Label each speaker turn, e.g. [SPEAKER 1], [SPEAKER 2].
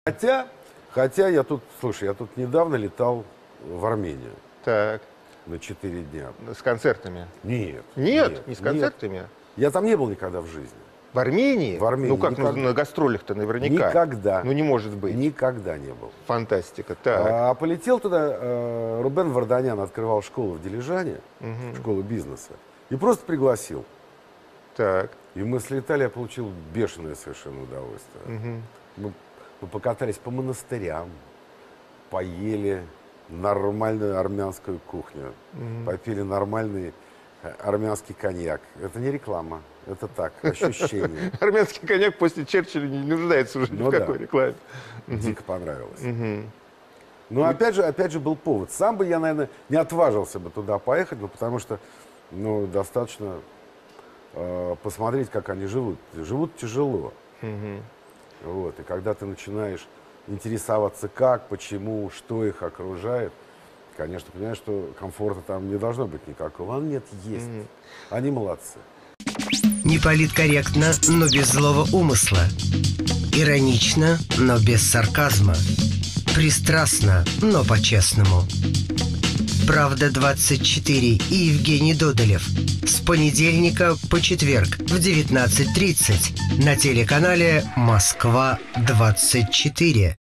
[SPEAKER 1] Хотя я тут, слушай, я тут недавно летал в Армению
[SPEAKER 2] Так,
[SPEAKER 1] на 4 дня.
[SPEAKER 2] с концертами.
[SPEAKER 1] Нет.
[SPEAKER 2] Нет, не с концертами.
[SPEAKER 1] Я там не был никогда в жизни.
[SPEAKER 2] В Армении?
[SPEAKER 1] В Армении
[SPEAKER 2] Ну как,
[SPEAKER 1] никогда.
[SPEAKER 2] на гастролях-то наверняка.
[SPEAKER 1] Никогда.
[SPEAKER 2] Ну не может быть.
[SPEAKER 1] Никогда не был.
[SPEAKER 2] Фантастика. Так.
[SPEAKER 1] А полетел туда, Рубен Варданян открывал школу в Дилижане, школу бизнеса, и просто пригласил.
[SPEAKER 2] Так.
[SPEAKER 1] И мы слетали, я получил бешеное совершенно удовольствие. Мы покатались по монастырям, поели нормальную армянскую кухню, попили нормальный армянский коньяк. Это не реклама, это так, ощущение.
[SPEAKER 2] Армянский коньяк после Черчилля не нуждается уже ни в какой рекламе.
[SPEAKER 1] Дико понравилось. Но опять же был повод. Сам бы я, наверное, не отважился бы туда поехать, потому что достаточно посмотреть, как они живут. Живут тяжело. Вот. И когда ты начинаешь интересоваться, как, почему, что их окружает, конечно, понимаешь, что комфорта там не должно быть никакого. А нет, есть. Они молодцы.
[SPEAKER 3] Не политкорректно, но без злого умысла. Иронично, но без сарказма. Пристрастно, но по-честному. «Правда-24» и Евгений Додолев. С понедельника по четверг в 19:30 на телеканале «Москва-24».